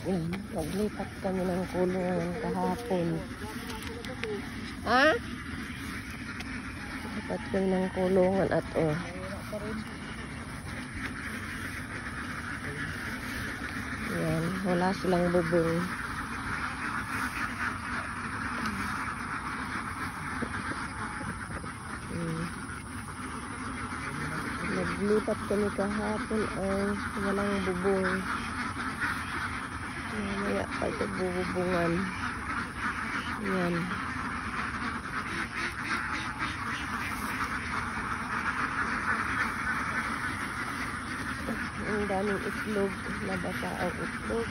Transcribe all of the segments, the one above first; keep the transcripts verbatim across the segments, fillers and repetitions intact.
Yan, naglipat kami ng kulungan kahapon. Ha? Lipat kami ng kulungan at oh. Yan, wala silang bubong. Hmm. Naglipat kami kahapon ay walang bubong. Mamaya pa ito bububungan. Yan. Ang daming itlog. Nabasa ang itlog.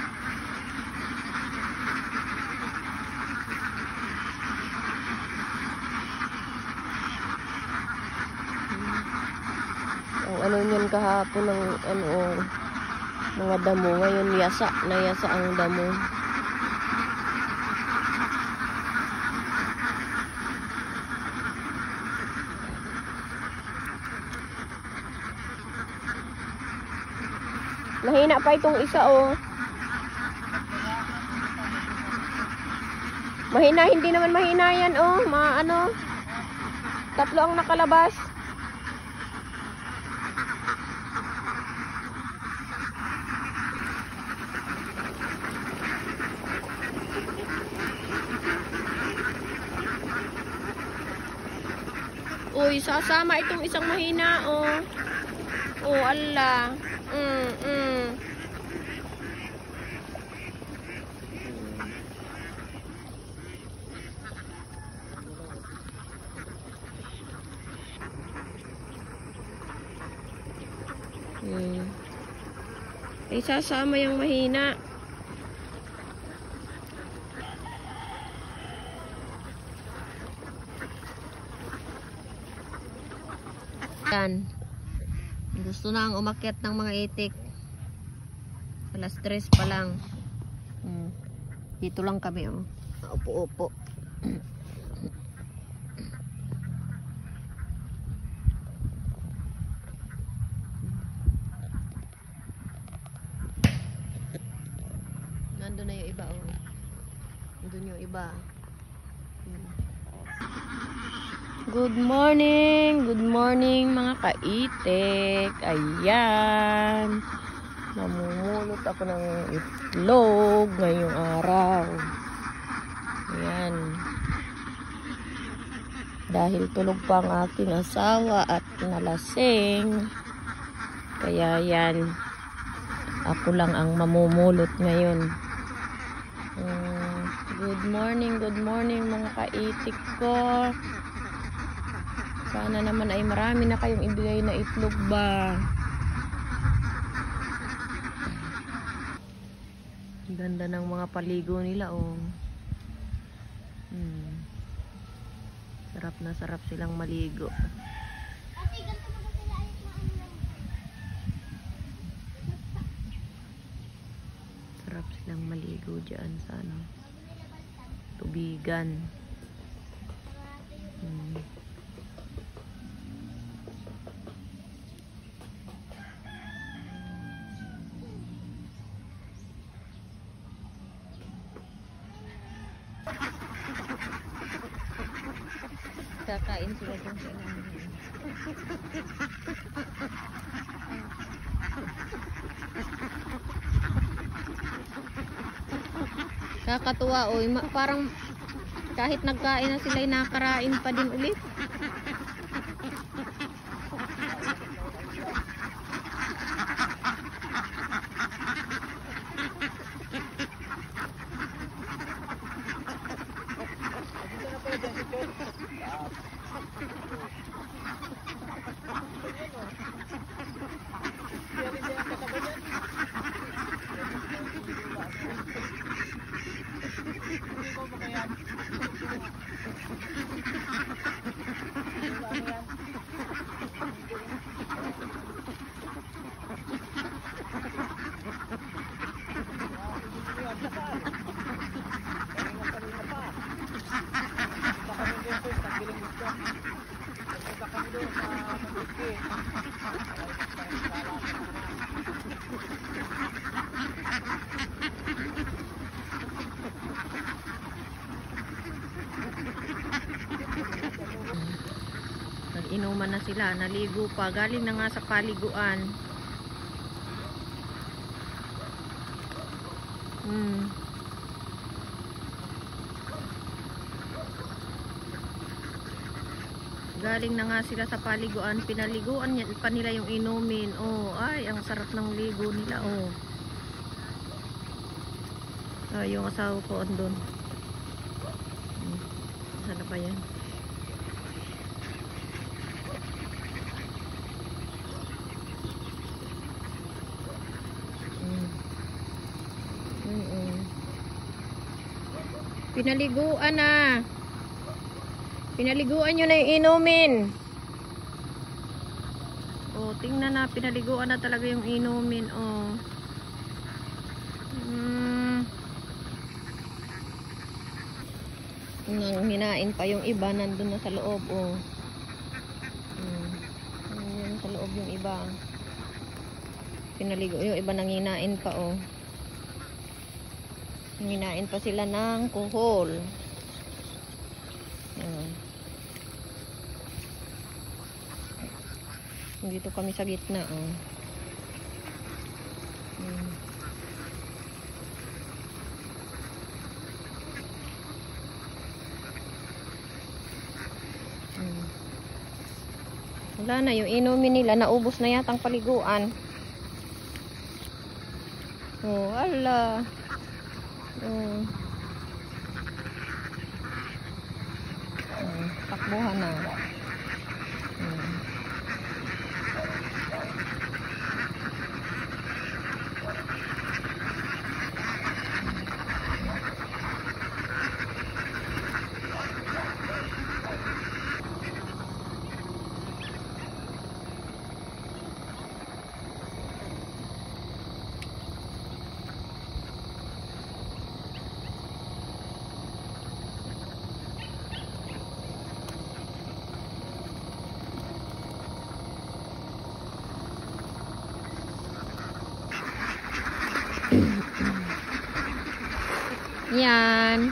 Ang ano niyan kahapon ng ano mga damo. Ngayon yasa. Nayasa ang damo. Mahina pa itong isa oh. Mahina, hindi naman mahina yan oh. Mga ano. Tatlo ang nakalabas. Uy, sasama itong isang mahina oh. Oh, ala. Mm, mm. Hmm. Ay, sasama yung mahina. Yan. Gusto na ang umakyat ng mga itik. Alas tres pa lang. Hmm. Dito lang kami oh. Upo-upo. Nandun na yung iba oh. Nandun yung iba. Hmm. Good morning, good morning mga kaitik. Ayan. Namumulot ako ng itlog ngayong araw. Ayan. Dahil tulog pa ang aking asawa at nalasing. Kaya yan. Ako lang ang mamumulot ngayon. Um, good morning, good morning mga kaitik ko. Sana naman ay marami na kayong ibigay na itlog ba. Ganda ng mga paligo nila oh. Hmm. Sarap na sarap silang maligo. Sarap silang maligo dyan sa ano, tubigan. Hmm. Kakain sila dun sa namin. Kakatuwa oy, parang kahit nagkain na sila ay nakarain pa din ulit. inuman na sila. Naligo pa. Galing na nga sa paliguan. Hmm. Galing na nga sila sa paliguan. Pinaliguan niya, pa nila yung inumin. Oh, ay, ang sarap ng ligo nila. Oh. Ay, yung asawa ko andun. Hmm. Sana ba yan? Hmm. Mm-mm. Pinaliguan na. Pinaliguan nyo na yung inumin. Oh, tingnan na. Pinaliguan na talaga yung inumin. Oh. Hmm. Nang hinain pa yung iba. Nandun na sa loob. Oh. Hmm. Nandun sa loob yung iba. Pinaligo. Yung iba nang hinain pa. Oh. Hinain pa sila ng kuhol. Hmm. Dito kami sa gitna, oh. Hmm. Hmm. Wala na, yung inumin nila, naubos na yatang paliguan. Oh, ala. Oh. Hmm. Takbuhan na. Hmm. Yan.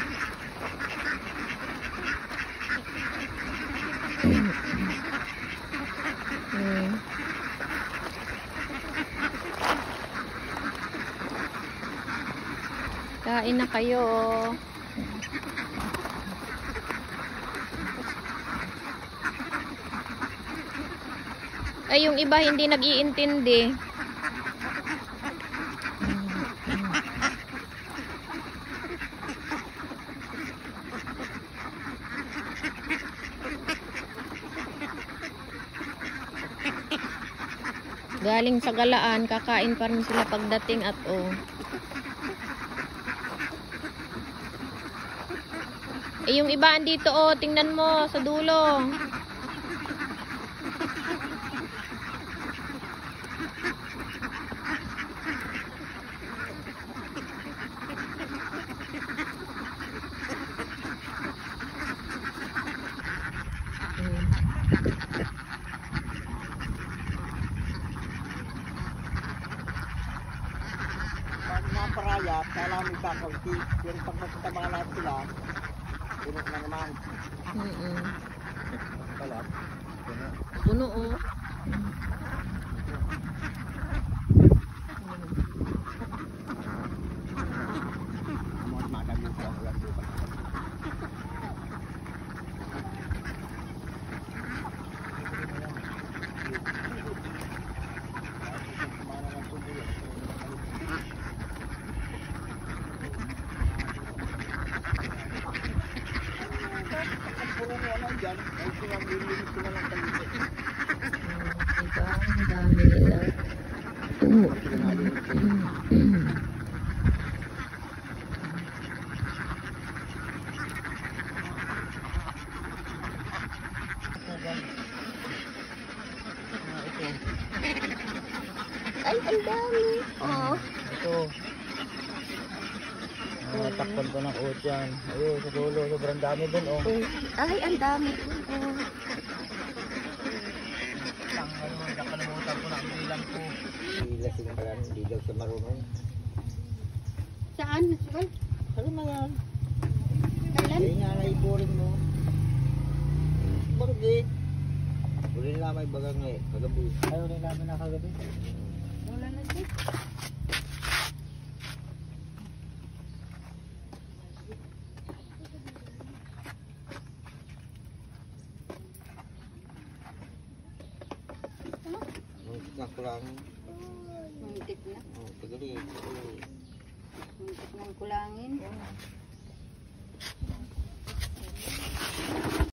Hmm. Kain na kayo. Ay, yung iba hindi nag-iintindi. Galing sa galaan, kakain pa rin sila pagdating at oh. Eh, yung iba andito oh, tingnan mo sa dulo. Paraya, kailangan may kakunti. Pero pag magkatama lahat sila, puno na naman. Mm-mm. Wala. Puno. Puno oh. Mga madami pa wala dito. Diyan, ay sila nilinis sila ng paligid. Diba? Ang dami nila. Ay, ang dami. Oh. Ito. Ah, takpan ko ng uot yan. Ayun, sa dulo, sobrang dami dun, oh. Ay, ang dami. Oh. Nakalimutan ko na ang bilang ko. Hindi sila pala, hindi daw siya marunong. Saan? Saan? Ano na yan? Kailan? Kaya nga na ituring mo. Bakit? Uli nila may bagang eh, kagabi. Ay, uli namin na kagabi. Wala na siya. Muntik na kulangin. Muntik na. Oh, tagali, tagali. Muntik ng kulangin.